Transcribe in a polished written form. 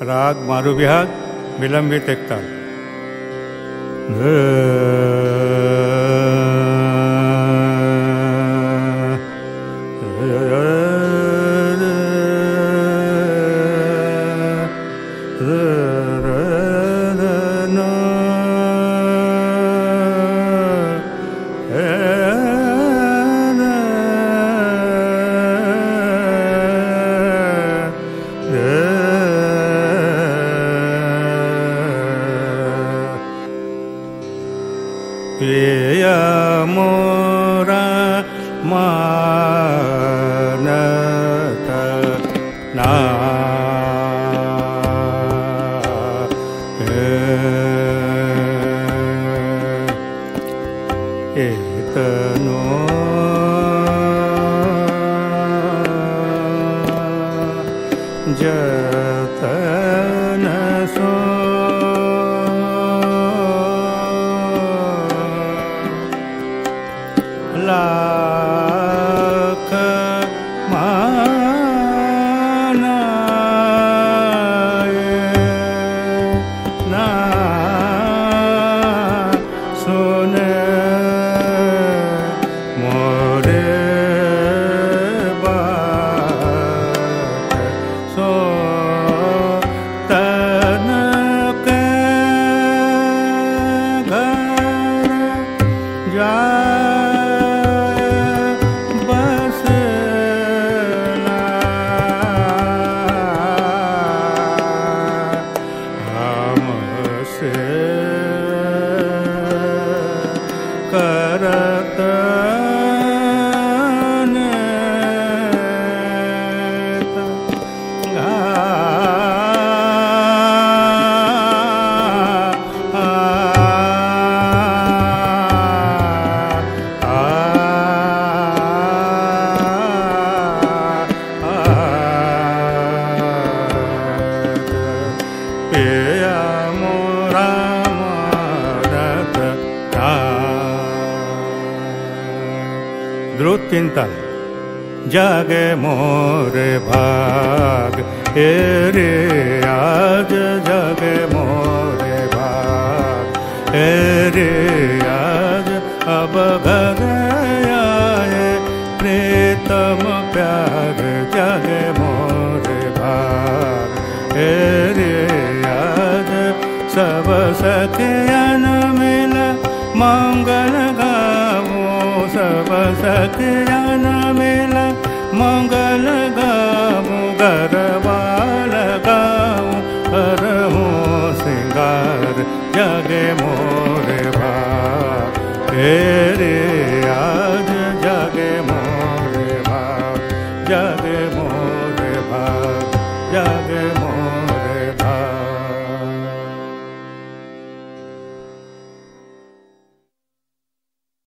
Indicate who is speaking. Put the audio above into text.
Speaker 1: राग मारू बिहाग विलंबित एकताल। द्रुत एकताल। जागे मोरे भाग ए रे आज जागे मोरे भाग ए रे आज अब घर आए प्रीतम प्यार जागे मोरे भाग ए रे आज सब सखियन मिल मंगल गावो सब सखियन मिल मंगल गावो गरबाल गावो करहूँ सिंगार जगे मोरे भाग।